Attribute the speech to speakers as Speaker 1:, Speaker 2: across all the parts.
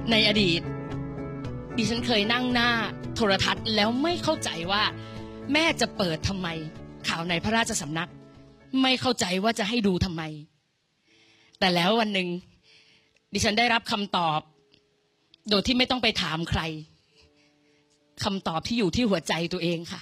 Speaker 1: ในอดีตดิฉันเคยนั่งหน้าโทรทัศน์แล้วไม่เข้าใจว่าแม่จะเปิดทำไมข่าวในพระราชสำนักไม่เข้าใจว่าจะให้ดูทำไมแต่แล้ววันหนึ่งดิฉันได้รับคำตอบโดยที่ไม่ต้องไปถามใครคำตอบที่อยู่ที่หัวใจตัวเองค่ะ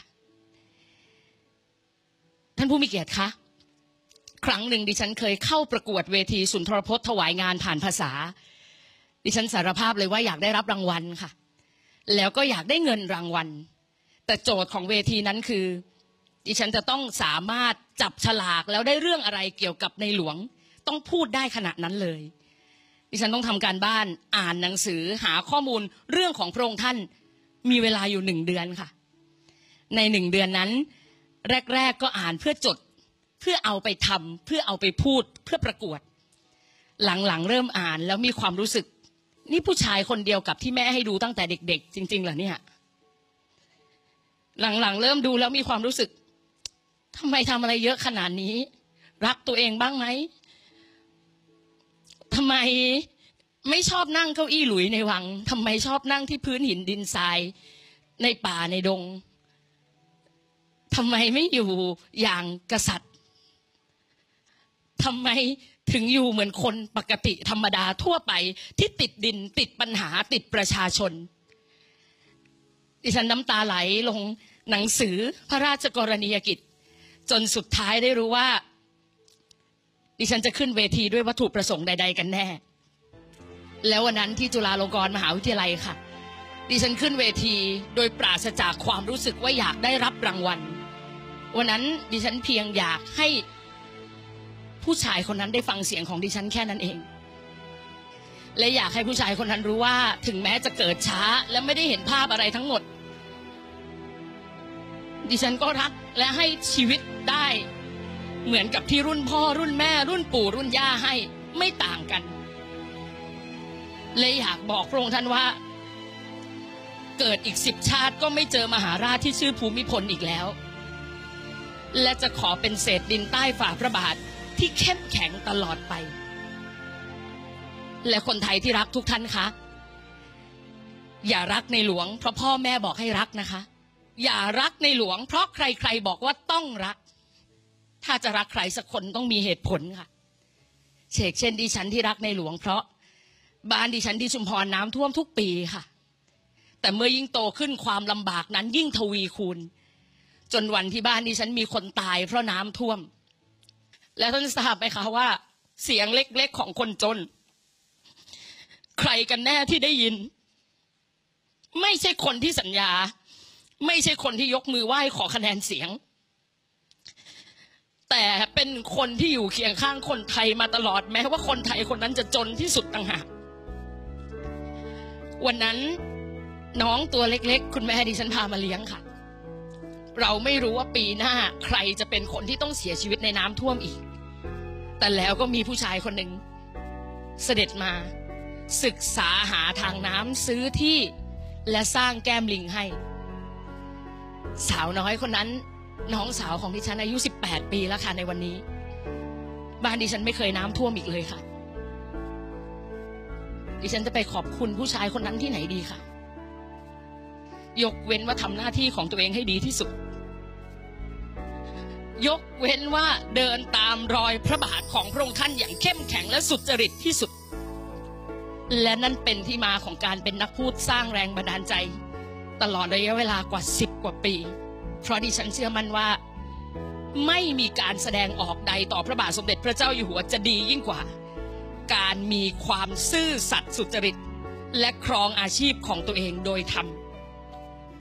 Speaker 1: ท่านผู้มีเกียรติคะครั้งหนึ่งดิฉันเคยเข้าประกวดเวทีสุนทรพจน์ถวายงานผ่านภาษาดิฉันสารภาพเลยว่าอยากได้รับรางวัลค่ะแล้วก็อยากได้เงินรางวัลแต่โจทย์ของเวทีนั้นคือดิฉันจะต้องสามารถจับฉลากแล้วได้เรื่องอะไรเกี่ยวกับในหลวงต้องพูดได้ขนาดนั้นเลยดิฉันต้องทำการบ้านอ่านหนังสือหาข้อมูลเรื่องของพระองค์ท่านมีเวลาอยู่1 เดือนค่ะใน1 เดือนนั้นแรกก็อ่านเพื่อจดเพื่อเอาไปทำเพื่อเอาไปพูดเพื่อประกวดหลังๆเริ่มอ่านแล้วมีความรู้สึกนี่ผู้ชายคนเดียวกับที่แม่ให้ดูตั้งแต่เด็กๆจริงๆเหรอเนี่ยหลังๆเริ่มดูแล้วมีความรู้สึกทำไมทำอะไรเยอะขนาดนี้รักตัวเองบ้างไหมทำไมไม่ชอบนั่งเก้าอี้หลุยในวังทำไมชอบนั่งที่พื้นหินดินทรายในป่าในดงทำไมไม่อยู่อย่างกษัตริย์ทำไมถึงอยู่เหมือนคนปกติธรรมดาทั่วไปที่ติดดินติดปัญหาติดประชาชนดิฉันน้ำตาไหลลงหนังสือพระราชกรณียกิจจนสุดท้ายได้รู้ว่าดิฉันจะขึ้นเวทีด้วยวัตถุประสงค์ใดๆกันแน่แล้ววันนั้นที่จุฬาลงกรณ์มหาวิทยาลัยค่ะดิฉันขึ้นเวทีโดยปราศจากความรู้สึกว่าอยากได้รับรางวัลวันนั้นดิฉันเพียงอยากให้ผู้ชายคนนั้นได้ฟังเสียงของดิฉันแค่นั้นเองและอยากให้ผู้ชายคนนั้นรู้ว่าถึงแม้จะเกิดช้าและไม่ได้เห็นภาพอะไรทั้งหมดดิฉันก็รักและให้ชีวิตได้เหมือนกับที่รุ่นพ่อรุ่นแม่รุ่นปู่รุ่นย่าให้ไม่ต่างกันเลยอยากบอกพระองค์ท่านว่าเกิดอีก10 ชาติก็ไม่เจอมหาราชที่ชื่อภูมิพลอีกแล้วและจะขอเป็นเศษดินใต้ฝ่าพระบาทที่เข้มแข็งตลอดไปและคนไทยที่รักทุกท่านคะอย่ารักในหลวงเพราะพ่อแม่บอกให้รักนะคะอย่ารักในหลวงเพราะใครๆบอกว่าต้องรักถ้าจะรักใครสักคนต้องมีเหตุผลค่ะเช่นดิฉันที่รักในหลวงเพราะบ้านดิฉันที่ชุมพรน้ำท่วมทุกปีค่ะแต่เมื่อยิ่งโตขึ้นความลำบากนั้นยิ่งทวีคูณจนวันที่บ้านดิฉันมีคนตายเพราะน้ำท่วมและท่านทราบไหมคะว่าเสียงเล็กๆของคนจนใครกันแน่ที่ได้ยินไม่ใช่คนที่สัญญาไม่ใช่คนที่ยกมือไหว้ขอคะแนนเสียงแต่เป็นคนที่อยู่เคียงข้างคนไทยมาตลอดแม้ว่าคนไทยคนนั้นจะจนที่สุดต่างหากวันนั้นน้องตัวเล็กๆคุณแม่ดิฉันพามาเลี้ยงค่ะเราไม่รู้ว่าปีหน้าใครจะเป็นคนที่ต้องเสียชีวิตในน้ำท่วมอีกแต่แล้วก็มีผู้ชายคนหนึ่งเสด็จมาศึกษาหาทางน้ำซื้อที่และสร้างแก้มลิงให้สาวน้อยคนนั้นน้องสาวของดิฉันอายุ18 ปีแล้วค่ะในวันนี้บ้านดิฉันไม่เคยน้ำท่วมอีกเลยค่ะดิฉันจะไปขอบคุณผู้ชายคนนั้นที่ไหนดีค่ะยกเว้นว่าทำหน้าที่ของตัวเองให้ดีที่สุดยกเว้นว่าเดินตามรอยพระบาทของพระองค์ท่านอย่างเข้มแข็งและสุจริตที่สุดและนั่นเป็นที่มาของการเป็นนักพูดสร้างแรงบันดาลใจตลอดระยะเวลากว่า10 กว่าปีเพราะดิฉันเชื่อมั่นว่าไม่มีการแสดงออกใดต่อพระบาทสมเด็จพระเจ้าอยู่หัวจะดียิ่งกว่าการมีความซื่อสัตย์สุจริตและครองอาชีพของตัวเองโดยธรรม